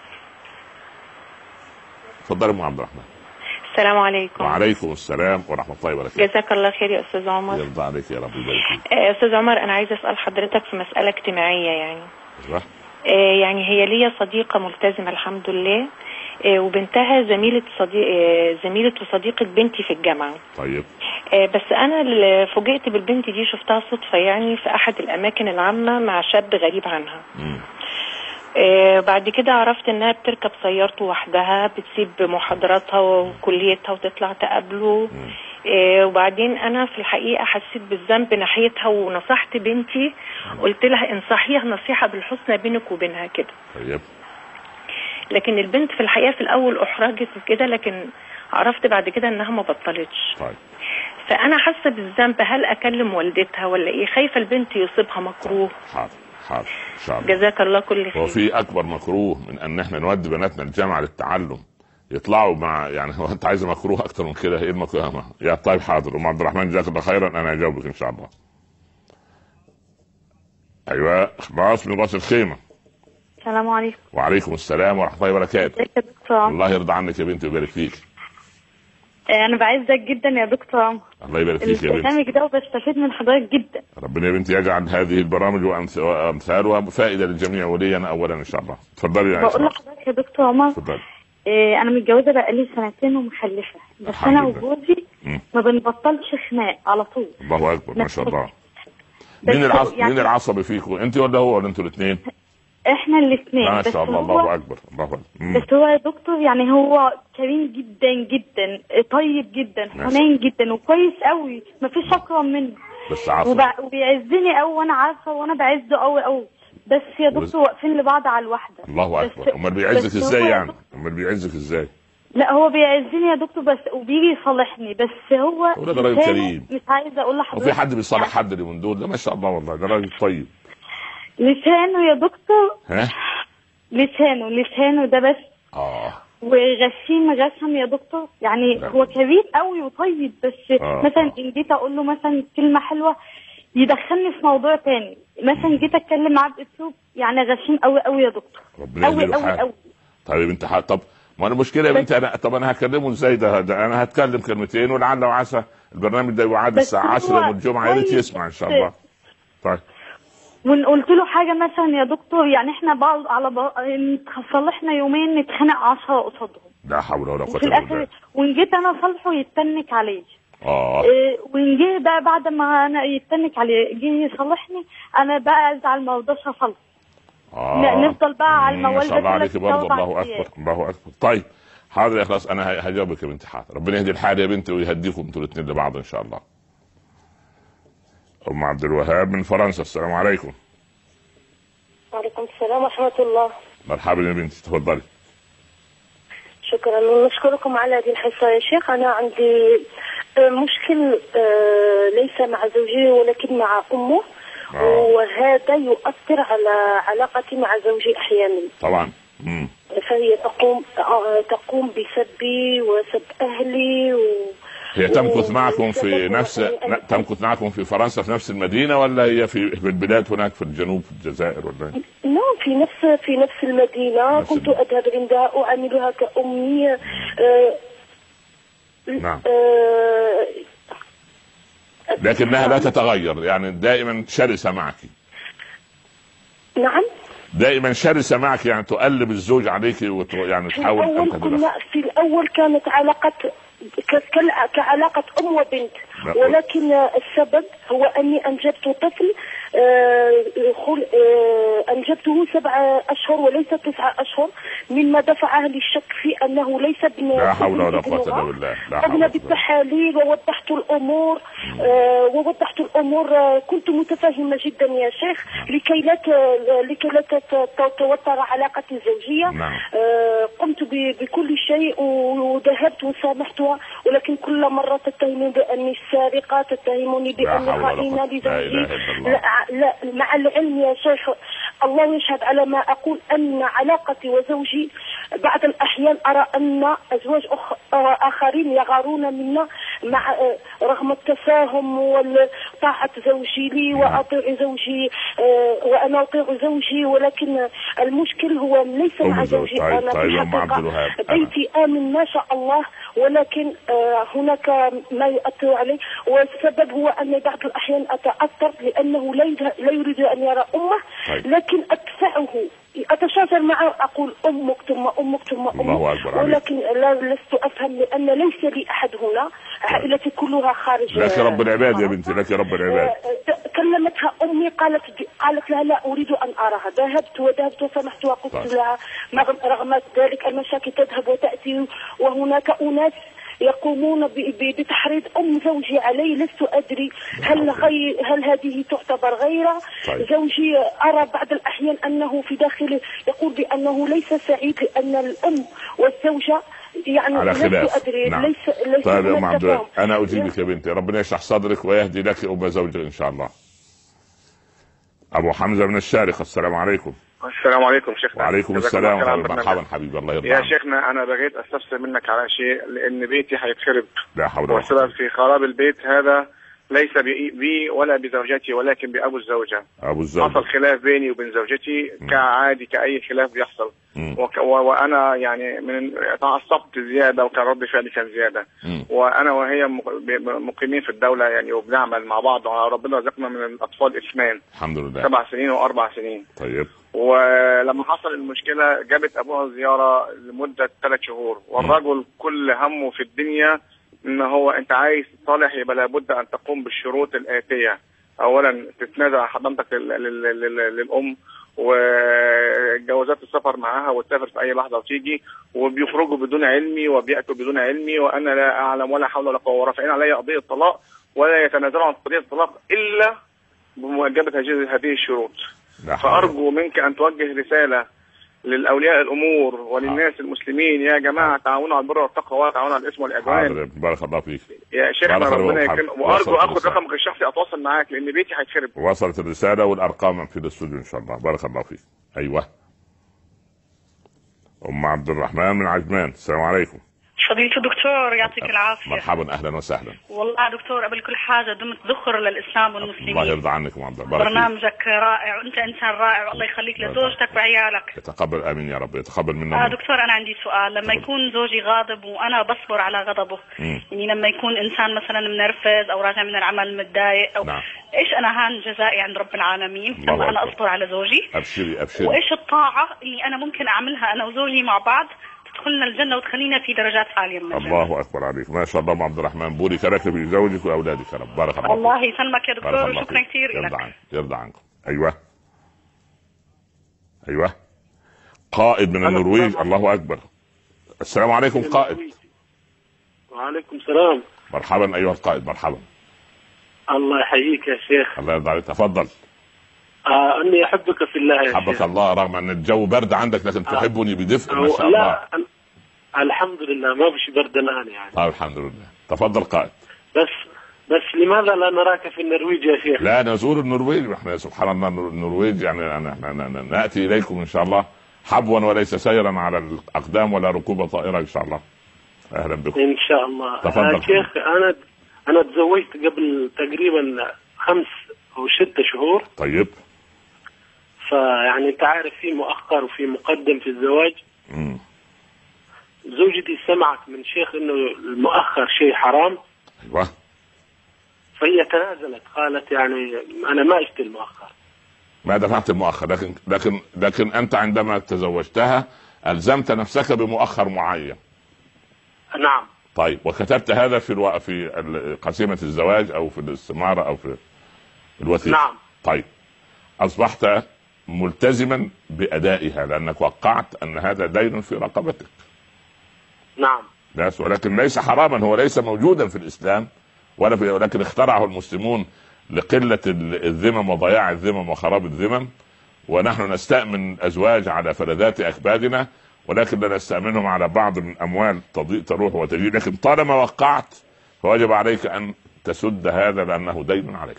اتفضل ام عبد الرحمن. السلام عليكم. وعليكم السلام ورحمة الله وبركاته. جزاك الله خير يا أستاذ عمر. يرضى عليك يا رب ويبارك فيك. أستاذ عمر، أنا عايزة أسأل حضرتك في مسألة اجتماعية يعني. ايوه. يعني هي ليا صديقة ملتزمة الحمد لله، وبنتها زميلة وصديقة بنتي في الجامعة. طيب. بس أنا اللي فوجئت بالبنت دي، شفتها صدفة يعني في أحد الأماكن العامة مع شاب غريب عنها. بعد كده عرفت انها بتركب سيارته وحدها، بتسيب محاضراتها وكليتها وتطلع تقابله. وبعدين انا في الحقيقة حسيت بالذنب ناحيتها، ونصحت بنتي، قلت لها انصحيها نصيحة بالحسنى بينك وبينها كده. طيب. لكن البنت في الحقيقة في الاول احرجت وكده، لكن عرفت بعد كده انها ما بطلتش. طيب. فانا حاسة بالذنب، هل اكلم والدتها ولا ايه؟ خايفة البنت يصيبها مكروه. حاضر ان شاء الله. جزاك الله كل خير. وفي اكبر مكروه من ان احنا نودي بناتنا الجامعه للتعلم، يطلعوا مع يعني هو انت عايز مكروه اكتر من كده؟ ايه المكروه يا طيب؟ حاضر ام عبد الرحمن، جزاك الله خيرا، انا هجاوبك ان شاء الله. ايوه خلاص، من راس الخيمه. السلام عليكم. وعليكم السلام ورحمه الله وبركاته. ازيك يا دكتور؟ الله يرضى عنك يا بنتي ويبارك فيك. انا بعزك جدا يا دكتور. الله يبارك فيك يا بنتي. البرنامج ده وبستفيد من حضرتك جدا. ربنا يا بنتي يجعل هذه البرامج وامثالها فائده للجميع ولينا اولا ان شاء الله. اتفضلي يا بقول لحضرتك يا دكتور عمر، اتفضلي. انا متجوزه بقالي 2 ومخلفه، بس انا وجوزي ما بنبطلش خناق على طول. الله اكبر ما شاء الله. مين العصبي فيكم، انت ولا هو ولا انتوا الاثنين؟ احنا الاثنين. ما شاء الله. الله اكبر الله اكبر. بس هو يا دكتور يعني هو كريم جدا جدا، طيب جدا، حنين جدا، وكويس قوي، مفيش اكتر منه. بس عفوا. وبيعزني قوي وانا عارفه، وانا بعزه قوي. بس يا دكتور واقفين لبعض على الواحده. الله اكبر. امال بيعزك ازاي يعني؟ امال بيعزك ازاي؟ لا هو بيعزني يا دكتور بس، وبيجي يصالحني، بس هو ده راجل كريم. مش عايزه اقول لحضرتك. وفي حد بيصالح حد اليومين دول؟ ده ما شاء الله والله، ده راجل طيب. لسانه يا دكتور. ها؟ لسانه ده بس. وغشيم غشم يا دكتور، يعني هو كريم قوي وطيب، بس مثلا ان جيت اقول له مثلا كلمه حلوه يدخلني في موضوع تاني، مثلا جيت اتكلم معاه باسلوب يعني غشيم قوي يا دكتور. قوي. طيب انت طب ما انا مشكله يا بنتي، انا هكلمه ازاي؟ ده انا هتكلم كلمتين، ولعل وعسى البرنامج ده يعاد الساعه 10 يوم الجمعه، يا ريت يسمع ان شاء الله. طيب. وقلت له حاجه مثلا يا دكتور، يعني احنا بعض على صلحنا يومين نتخانق 10 قصادهم. لا حول ولا قوه الا بالله. وان جيت انا صالحه يتنك عليه. وان جه بقى بعد ما انا يتنك عليه جه يصالحني، انا بقى ازعل، ما اقدرش اصالحه. نفضل بقى على الموال ده. ما شاء الله عليك برضه. الله اكبر الله اكبر. طيب حاضر يا خلاص، انا هجاوبك يا بنتي. حاضر، ربنا يهدي الحال يا بنتي ويهديكم انتوا الاثنين لبعض ان شاء الله. ام عبد الوهاب من فرنسا، السلام عليكم. وعليكم السلام ورحمة الله. مرحبا يا بنتي، تفضلي. شكرا، نشكركم على هذه الحصة يا شيخ. أنا عندي مشكل ليس مع زوجي ولكن مع أمه. وهذا يؤثر على علاقتي مع زوجي أحيانا. طبعا. فهي تقوم بسبي وسب أهلي هي تمكث معكم في تمكث معكم في فرنسا في نفس المدينة، ولا هي في البلاد هناك في الجنوب في الجزائر ولا؟ نعم، في نفس المدينة. كنت أذهب عندها أعاملها كأمي. نعم. لكنها لا تتغير، يعني دائما شرسة معك. نعم، دائما شرسة معك، يعني تقلب الزوج عليك يعني تحاول أن في الأول كانت علاقة كعلاقة أم وبنت، ولكن السبب هو أني أنجبت طفل. أنجبته 7 أشهر وليس 9 أشهر، مما دفعه للشك في أنه ليس ابن. لا حول ولا قوة إلا بالله. قمنا بالتحاليل ووضحت الأمور. كنت متفهمة جدا يا شيخ لكي لا تتوتر علاقتي الزوجية. قمت بكل شيء وذهبت وسامحتها، ولكن كل مرة تتهمني بأني السارقة، تتهمني بأني خائنة لزوجي. لا، مع العلم يا شيخ الله يشهد على ما أقول أن علاقتي وزوجي بعض الأحيان أرى أن أزواج آخرين يغارون منا رغم التفاهم وطاعة زوجي لي وأطيع زوجي وأنا أطيع زوجي، ولكن المشكل هو ليس مع زوجي. أنا في الحقيقة بيتي آمن ما شاء الله، ولكن هناك ما يؤثر علي، والسبب هو أن بعض الأحيان أتأثر لأنه لا يريد أن يرى أمه، لكن أدفعه أتشاجر معه، أقول أمك ثم أمك ثم أمك، ولكن لست أفهم لأن ليس لي أحد هنا، عائلتي كلها خارج. لك رب العباد يا بنتي، لك رب العباد. كلمتها أمي قالت لها لا أريد أن أراها. ذهبت وسمحت وقلت لها رغم ذلك المشاكل تذهب وتأتي، وهناك أناس يقومون بتحريض أم زوجي علي. لست أدري هل هذه تعتبر غيرة. زوجي أرى بعض الأحيان أنه في داخله يقول بأنه ليس سعيد لأن الأم والزوجة يعني على خلاف. أدري. نعم. ليس طيب يا أم عبد الله، أنا أجيبك يا بنتي، ربنا يشرح صدرك ويهدي لك أم زوجك إن شاء الله. أبو حمزة من الشارقة، السلام عليكم. السلام عليكم شيخنا. وعليكم السلام. مرحبا حبيبي، الله يرضى عنك. يا شيخنا أنا بغيت أستفسر منك على شيء، لأن بيتي هيتخرب. لا حول ولا قوة. والسبب في خراب البيت هذا ليس بي ولا بزوجتي، ولكن بأبو الزوجة. حصل خلاف بيني وبين زوجتي كعادي كأي خلاف بيحصل، وأنا يعني تعصبت زيادة، وكان رد فعلي كان زيادة. وأنا وهي مقيمين في الدولة يعني، وبنعمل مع بعض، وربنا رزقنا من الأطفال 2 الحمد لله، 7 سنين و4 سنين. طيب. ولما حصل المشكلة جابت أبوها زيارة لمدة 3 شهور، والرجل كل همه في الدنيا إن هو أنت عايز تصالح، يبقى لابد أن تقوم بالشروط الآتية. أولا تتنازل عن حضانتك للأم، وجوازات السفر معاها، وتسافر في أي لحظة وتيجي، وبيخرجوا بدون علمي وبيأتوا بدون علمي، وأنا لا أعلم ولا حول ولا قوة، ورافعين علي قضية طلاق، ولا يتنازلوا عن قضية الطلاق إلا بمواجبة هذه الشروط. فأرجو منك أن توجه رسالة للأولياء الأمور وللناس المسلمين، يا جماعة تعاونوا على البر والتقوى ولا تعاونوا على الإثم والعدوان. بارك الله فيك يا شيخنا، ربنا يكرمك. وأرجو أخذ رقمك الشخصي أتواصل معاك، لأن بيتي هيتخرب. وصلت الرسالة والأرقام في الاستوديو إن شاء الله. بارك الله فيك. أيوة، أم عبد الرحمن من عجمان، السلام عليكم. فضيلة الدكتور يعطيك العافية. مرحبا، أهلا وسهلا. والله دكتور قبل كل حاجة دمت ذخر للإسلام والمسلمين. الله يرضى عنك معضل. برنامجك رائع، وأنت إنسان رائع، والله يخليك لزوجتك وعيالك. يتقبل، آمين يا رب، يتقبل منا. دكتور أنا عندي سؤال. لما يكون زوجي غاضب وأنا بصبر على غضبه، يعني لما يكون إنسان مثلا منرفز أو راجع من العمل متضايق، أو إيش أنا هان جزائي عند رب العالمين لما أنا أصبر على زوجي؟ أبشري. وإيش الطاعة اللي أنا ممكن أعملها أنا وزوجي مع بعض تدخلنا الجنة وتخلينا في درجات عالية من الجنة؟ الله أكبر عليك، ما شاء الله أم عبد الرحمن، بورك لك بزوجك وأولادك يا رب. بارك الله. الله يسلمك يا دكتور، وشكرا كثير لك. يرضى عنكم. أيوة قائد من النرويج، الله أكبر. السلام عليكم قائد. وعليكم السلام. مرحبا أيها القائد، مرحبا. الله يحييك يا شيخ. الله يرضى عليك، تفضل. أني أحبك في الله يا حبك الله، رغم أن الجو برد عندك لكن تحبني بدفء ما شاء الله. لا الحمد لله ما بش برد الآن يعني. الحمد لله. تفضل قائد. بس لماذا لا نراك في النرويج يا شيخ؟ لا نزور النرويج، احنا سبحان الله النرويج يعني نأتي إليكم إن شاء الله حبوا وليس سيرا على الاقدام ولا ركوب طائره ان شاء الله. اهلا بكم ان شاء الله. تفضل. شيخ انا تزوجت قبل تقريبا 5 أو 6 شهور. طيب. فيعني انت عارف في مؤخر وفي مقدم في الزواج. زوجتي سمعت من شيخ انه المؤخر شيء حرام. ايوه. فهي تنازلت، قالت يعني انا ما اشتري المؤخر. ما دفعت المؤخر، لكن انت عندما تزوجتها الزمت نفسك بمؤخر معين. نعم. طيب، وكتبت هذا في قسيمة الزواج او في الاستمارة او في الوثيقة. نعم. طيب، اصبحت ملتزما بادائها لانك وقعت ان هذا دين في رقبتك. نعم. ولكن ليس حراما، هو ليس موجودا في الاسلام ولكن اخترعه المسلمون لقلة الذمم وضياع الذمم وخراب الذمم، ونحن نستأمن الأزواج على فلذات أكبادنا ولكن لا نستأمنهم على بعض من أموال تروح وتجي. لكن طالما وقعت فواجب عليك أن تسد هذا لأنه دين عليك.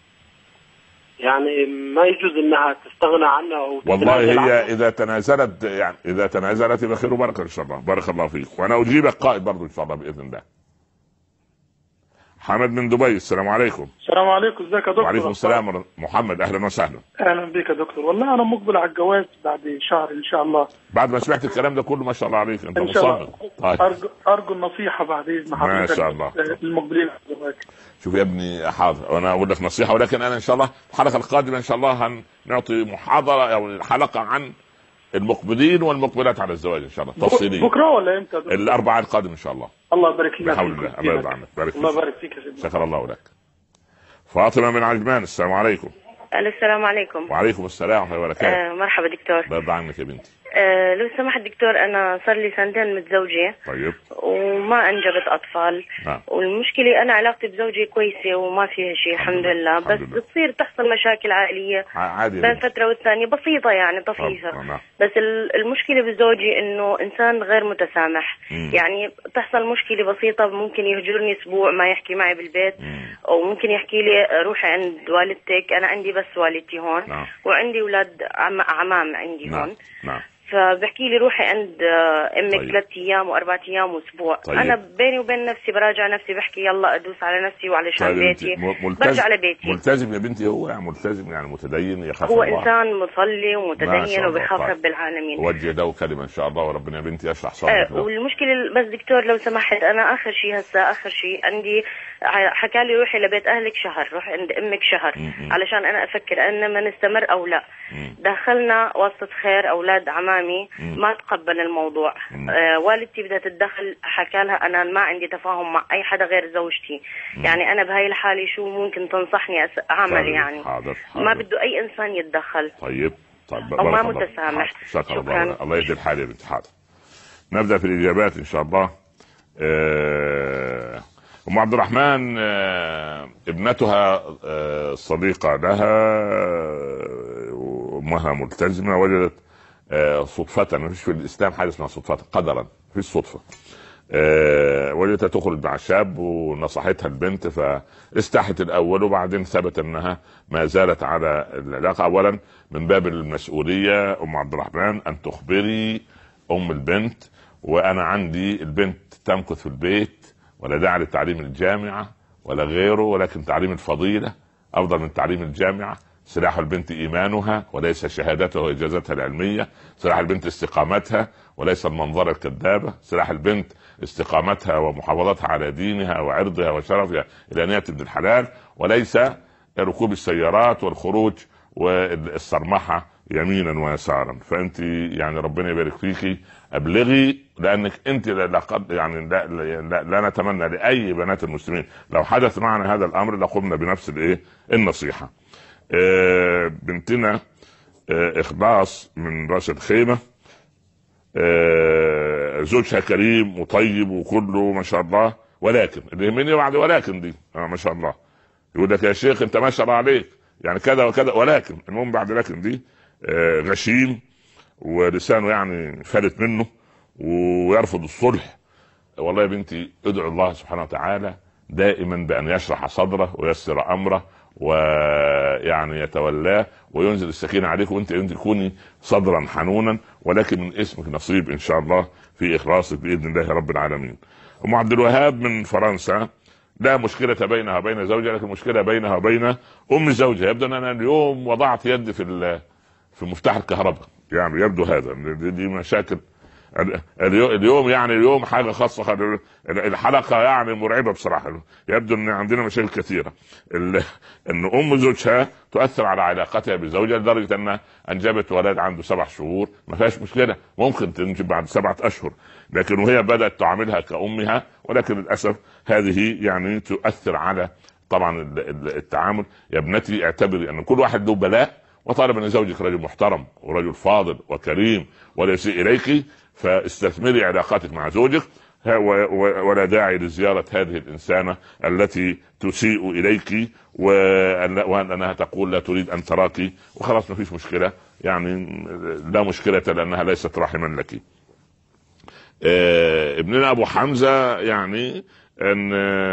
يعني ما يجوز انها تستغنى عنه او والله هي اذا تنازلت بخير وبركه ان شاء الله. بارك الله فيك. وانا اجيبك قائد برضو ان شاء الله باذن الله. حمد من دبي، السلام عليكم. السلام عليكم، ازيك يا دكتور؟ وعليكم السلام. محمد، اهلا وسهلا. اهلا بك يا دكتور. والله انا مقبل على الجواز بعد شهر ان شاء الله. بعد ما سمعت الكلام ده كله ما شاء الله عليك، انت مصمم. طيب. ارجو النصيحه بعد اذن حضرتك. ما شاء الله. المقبلين على الجواز. شوف يا ابني، حاضر، وانا اقول لك نصيحه، ولكن انا ان شاء الله الحلقه القادمه ان شاء الله هنعطي محاضره او حلقه عن المقبلين والمقبلات على الزواج ان شاء الله تفصيليه. بكره ولا امتى؟ الاربعاء القادم ان شاء الله. الله يبارك فيك. بحول الله. الله يرضى عنك. الله يبارك فيك يا سيدي. شكر الله لك. فاطمه من عجمان، السلام عليكم. السلام عليكم. وعليكم السلام ورحمه الله وبركاته. مرحبا دكتور. الله يرضى عنك يا بنتي. لو سمحت دكتور، انا صار لي 2 سنين متزوجه. طيب. وما انجبت اطفال. والمشكله انا علاقتي بزوجي كويسه وما فيها شيء الحمد لله. بس بتصير تحصل مشاكل عائليه عادي بين فتره والثانيه بسيطه يعني طفيفه. بس المشكله بزوجي انه انسان غير متسامح. يعني تحصل مشكله بسيطه ممكن يهجرني اسبوع ما يحكي معي بالبيت. او ممكن يحكي لي روحي عند والدتك، انا عندي بس والدتي هون. وعندي اولاد عمام عندي هون. فبحكي لي روحي عند امك 3 ايام و4 ايام واسبوع. انا بيني وبين نفسي براجع نفسي بحكي يلا ادوس على نفسي وعلشان بيتي برجع على بيتي. ملتزم يا بنتي، هو يعني ملتزم يعني متدين يخاف هو الله. انسان مصلي ومتدين وبيخاف رب العالمين. وجه له كلمه ان شاء الله وربنا يا بنتي يشرح صدرك. والمشكله بس دكتور لو سمحت، انا اخر شيء عندي حكى لي روحي لبيت اهلك شهر، روح عند امك شهر علشان انا افكر ان ما نستمر او لا. دخلنا واسطة خير اولاد عمامي ما تقبل الموضوع. والدتي بدها تتدخل، حكى لها انا ما عندي تفاهم مع اي حدا غير زوجتي. يعني انا بهاي الحاله شو ممكن تنصحني اعمل؟ يعني حاضر. ما بده اي انسان يتدخل. طيب او ما متسامح. شكرا. الله يهدي الحال يا بنت. حاضر. نبدا في الاجابات ان شاء الله. ام عبد الرحمن، ابنتها صديقه لها وامها ملتزمه، وجدت صدفه، ما فيش في الاسلام حاجه اسمها صدفه، قدرا في الصدفه وجدتها تخرج مع شاب ونصحتها البنت فاستحت الاول، وبعدين ثبت انها ما زالت على العلاقه. اولا من باب المسؤوليه ام عبد الرحمن ان تخبري ام البنت، وانا عندي البنت تمكث في البيت ولا داعي لتعليم الجامعه ولا غيره، ولكن تعليم الفضيله افضل من تعليم الجامعه. سلاح البنت ايمانها وليس شهادتها واجازتها العلميه. سلاح البنت استقامتها وليس المنظره الكذابه. سلاح البنت استقامتها ومحافظتها على دينها وعرضها وشرفها الى نية ابن الحلال، وليس ركوب السيارات والخروج والصرمحه يمينا ويسارا. فانت يعني ربنا يبارك فيكي، ابلغي، لانك انت يعني لا نتمنى لاي بنات المسلمين لو حدث معنا هذا الامر لقمنا بنفس النصيحه. بنتنا اخلاص من راس الخيمه، زوجها كريم وطيب وكله ما شاء الله، ولكن اللي يهمني بعد ولكن دي ما شاء الله يقول لك يا شيخ انت ما شاء الله عليك يعني كذا وكذا، ولكن المهم بعد لكن دي غشيم ولسانه يعني فلت منه ويرفض الصلح. والله يا بنتي ادعو الله سبحانه وتعالى دائما بأن يشرح صدره ويسر أمره ويعني يتولاه وينزل السكينة عليك، وانت تكوني صدرا حنونا، ولكن من اسمك نصيب ان شاء الله في اخلاصك باذن الله رب العالمين. ام عبد الوهاب من فرنسا، لا مشكلة بينها وبين زوجها، لكن مشكلة بينها وبين ام زوجها. يبدو ان انا اليوم وضعت يدي في مفتاح الكهرباء، يعني يبدو هذا دي مشاكل اليوم، يعني اليوم حاجة خاصة. الحلقة يعني مرعبة بصراحة. يبدو ان عندنا مشاكل كثيرة. ان ام زوجها تؤثر على علاقتها بزوجها لدرجة انها انجبت ولد عنده 7 شهور، ما فيهاش مشكلة، ممكن تنجب بعد 7 أشهر، لكن وهي بدأت تعاملها كأمها. ولكن للأسف هذه يعني تؤثر على طبعا التعامل. يا ابنتي اعتبري ان كل واحد له بلاء، وطالب ان زوجك رجل محترم ورجل فاضل وكريم ولا يسيء اليك، فاستثمري علاقاتك مع زوجك، ولا داعي لزيارة هذه الإنسانة التي تسيء إليك وأنها تقول لا تريد أن تراك، وخلاص ما فيش مشكلة، يعني لا مشكلة لأنها ليست رحما لك. ابننا أبو حمزة يعني أن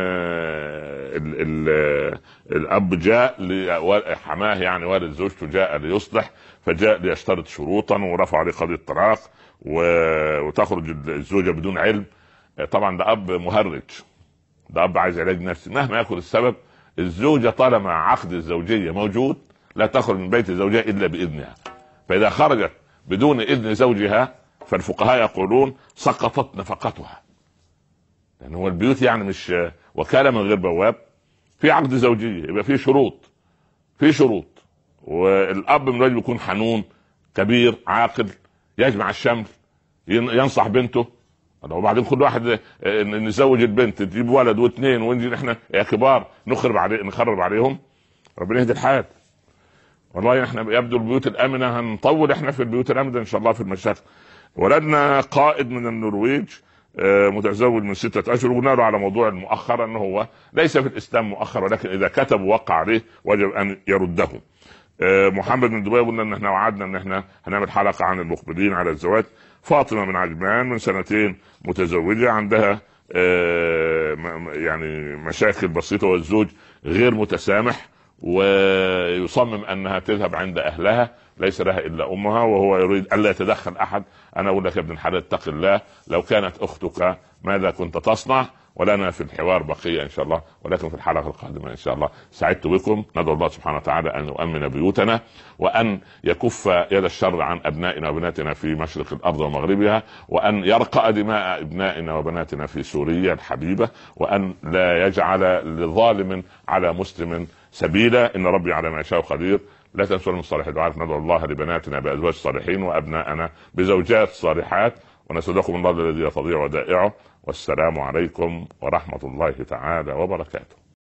الأب جاء لحماه، يعني والد زوجته جاء ليصلح، فجاء ليشترط شروطا ورفع عليه قضية طلاق، وتخرج الزوجة بدون علم. طبعا ده أب مهرج، ده أب عايز علاج نفسي مهما يكن السبب. الزوجة طالما عقد الزوجية موجود لا تخرج من بيت زوجها إلا بإذنها، فإذا خرجت بدون إذن زوجها فالفقهاء يقولون سقطت نفقتها، لأن هو البيوت يعني مش وكالة من غير بواب، في عقد زوجية يبقى في شروط، والأب من الواجب يكون حنون كبير عاقل يجمع الشمل، ينصح بنته. وبعدين كل واحد نزوج البنت تجيب ولد واثنين ونجي احنا يا كبار نخرب عليهم. ربنا يهدي الحال. والله احنا يبدو البيوت الامنه هنطول احنا في البيوت الامنه ان شاء الله في المشاكل. ولدنا قائد من النرويج متزوج من 6 أشهر، وقلنا له على موضوع المؤخر انه هو ليس في الاسلام مؤخر، ولكن اذا كتب ووقع عليه وجب ان يرده. محمد من دبي قلنا ان احنا وعدنا ان احنا هنعمل حلقه عن المقبلين على الزواج. فاطمه من عجمان من 2 متزوجه، عندها يعني مشاكل بسيطه، والزوج غير متسامح ويصمم انها تذهب عند اهلها، ليس لها الا امها، وهو يريد الا يتدخل احد. انا اقول لك يا ابن الحلال اتق الله، لو كانت اختك ماذا كنت تصنع؟ ولنا في الحوار بقية إن شاء الله، ولكن في الحلقة القادمة إن شاء الله. سعدت بكم، ندعو الله سبحانه وتعالى أن يؤمن بيوتنا، وأن يكف يد الشر عن أبنائنا وبناتنا في مشرق الأرض ومغربها، وأن يرقى دماء أبنائنا وبناتنا في سوريا الحبيبة، وأن لا يجعل لظالم على مسلم سبيلا. إن ربي على ما يشاء قدير. لا تنسوا من صالح الدعاء، ندعو الله لبناتنا بأزواج صالحين وأبنائنا بزوجات صالحات، ونسألكم الله الذي لا تضيع ودائعه. والسلام عليكم ورحمة الله تعالى وبركاته.